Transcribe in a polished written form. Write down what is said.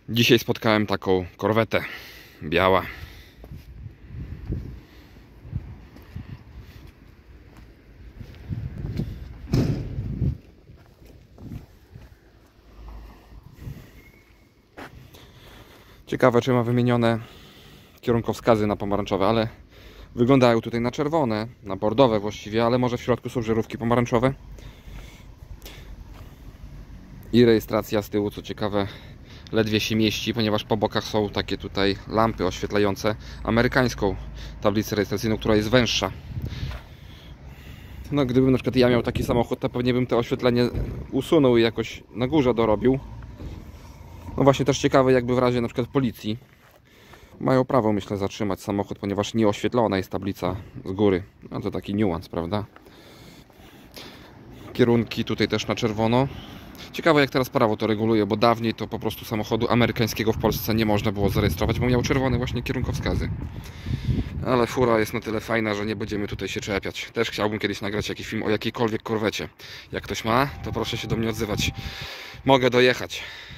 Dzisiaj spotkałem taką korwetę biała. Ciekawe, czy ma wymienione kierunkowskazy na pomarańczowe, ale wyglądają tutaj na czerwone, na bordowe właściwie, ale może w środku są żarówki pomarańczowe. I rejestracja z tyłu, co ciekawe, ledwie się mieści, ponieważ po bokach są takie tutaj lampy oświetlające amerykańską tablicę rejestracyjną, która jest węższa. No, gdybym na przykład ja miał taki samochód, to pewnie bym to oświetlenie usunął i jakoś na górze dorobił. No właśnie, też ciekawe, jakby w razie na przykład policji mają prawo, myślę, zatrzymać samochód, ponieważ nieoświetlona jest tablica z góry. No to taki niuans, prawda? Kierunki tutaj też na czerwono. Ciekawe, jak teraz prawo to reguluje, bo dawniej to po prostu samochodu amerykańskiego w Polsce nie można było zarejestrować, bo miał czerwone właśnie kierunkowskazy. Ale fura jest na tyle fajna, że nie będziemy tutaj się czepiać. Też chciałbym kiedyś nagrać jakiś film o jakiejkolwiek korwecie. Jak ktoś ma, to proszę się do mnie odzywać. Mogę dojechać.